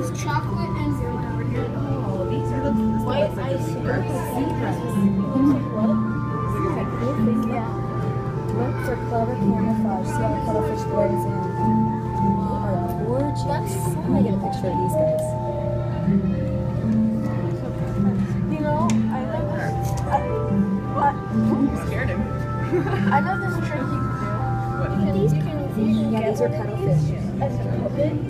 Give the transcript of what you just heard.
is chocolate and Oh, these are the white ice cream. Yeah. Look for clever camouflage. See how the cuttlefish blends in. They are gorgeous. I'm gonna get a picture of these guys. You know, I know this. What? You scared him. I know this trick you can do. What? These can Yeah, these are cuttlefish. as a puppet.